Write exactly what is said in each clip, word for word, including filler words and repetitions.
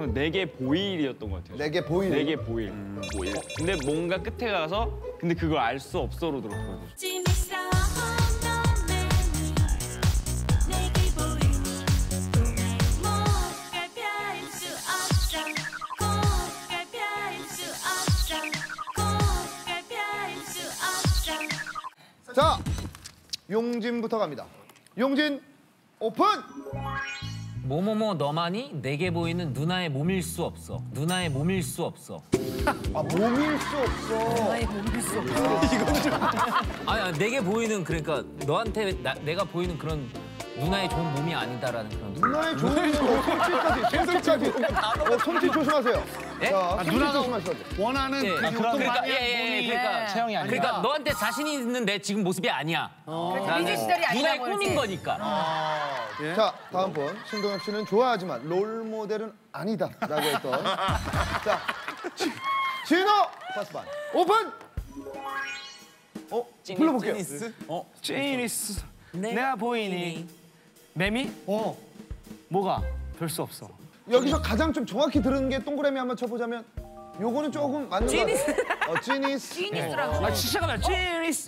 생각하면 네 개 보일이었던 것 같아요. 네 개 보일. 네 개 보일. 음, 보일. 어, 근데 뭔가 끝에 가서 근데 그걸 알 수 없어로 들었거든요. 자, 용진부터 갑니다. 용진 오픈! 뭐뭐뭐 너만이 내게 보이는 누나의 몸일 수 없어. 누나의 몸일 수 없어. 아, 몸일 수 없어. 누나의 몸일 수 없어. 이건 좀... 아니, 아니 내게 보이는 그러니까 너한테 나, 내가 보이는 그런 누나의 좋은 몸이 아니다라는 그런. 누나의 좋은 몸, 손짓까지, 손짓까지. 어, 손짓 조심하세요. 예? 자, 아, 손짓 누나가 조심하세요. 원하는 예. 그 아, 유통 그러니까, 방향 예, 예, 몸이 그러니까 체형이 아니라. 그러니까 너한테 자신 있는 내 지금 모습이 아니야. 그러니까 미주 시절이 아니라고 누나의 꿈인 그러지. 거니까. 아, 예? 자, 다음 분. 신동엽 씨는 좋아하지만 롤 모델은 아니다. 라고 했던. 자, 지, 진호 파스반 오픈! 어? 불러볼게요. 제니스? 어, 제니스. 네. 내가 보이니? 매미? 어. 뭐가? 별 수 없어. 여기서 가장 좀 정확히 들은 게 동그라미 한번 쳐보자면 요거는 조금 맞는 거 같아요. 어, 지니스. 지니스라고. 아, 잠깐만. 제니스.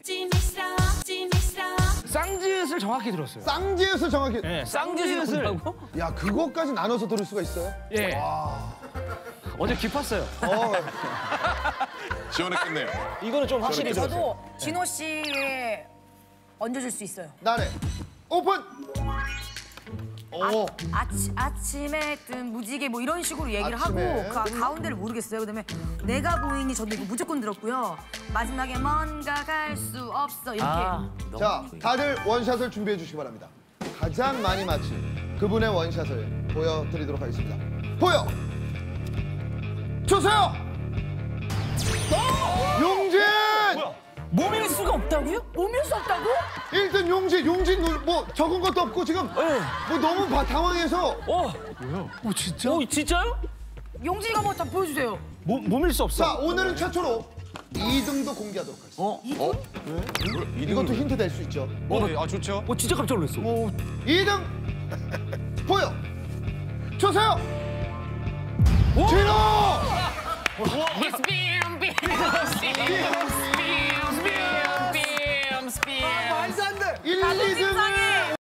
쌍지읒을 정확히 들었어요. 쌍지읒을 정확히. 예, 쌍짓을 쌍지읒을. 한다고? 야, 그거까지 나눠서 들을 수가 있어요? 예. 어제 깊었어요. 어. 지원했겠네요. 이거는 좀 확실히 들었어요. 저도 진호 씨에 얹어줄 수 있어요. 나네. 오픈! 오. 아치, 아침에 뜬 무지개 뭐 이런 식으로 얘기를 아침에. 하고 가, 가운데를 모르겠어요. 그다음에 내가 보이니 저도 이거 무조건 들었고요. 마지막에 뭔가 갈 수 없어 이렇게. 아, 자, 다들 원샷을 준비해 주시기 바랍니다. 가장 많이 맞힌 그분의 원샷을 보여드리도록 하겠습니다. 보여! 주세요! 용진! 몸일 수가 없다고요? 몸일 수 없다고? 일 등 용진, 용진 누- 뭐 적은 것도 없고 지금 뭐 너무 바, 당황해서 어, 오, 진짜? 어 진짜요? 용진이가 뭐 좀 보여주세요. 몸, 몸일 수 없어. 자, 오늘은 최초로 이 등도 공개하도록 하겠습니다. 어? 어? 이것도 힌트 될 수 있죠. 어, 네, 아 좋죠. 어 진짜 깜짝 놀랐어. 이 등 보여! 주세요! 진호! 스피엄 스피엄 스피엄 스피엄 스피엄 일, 이 등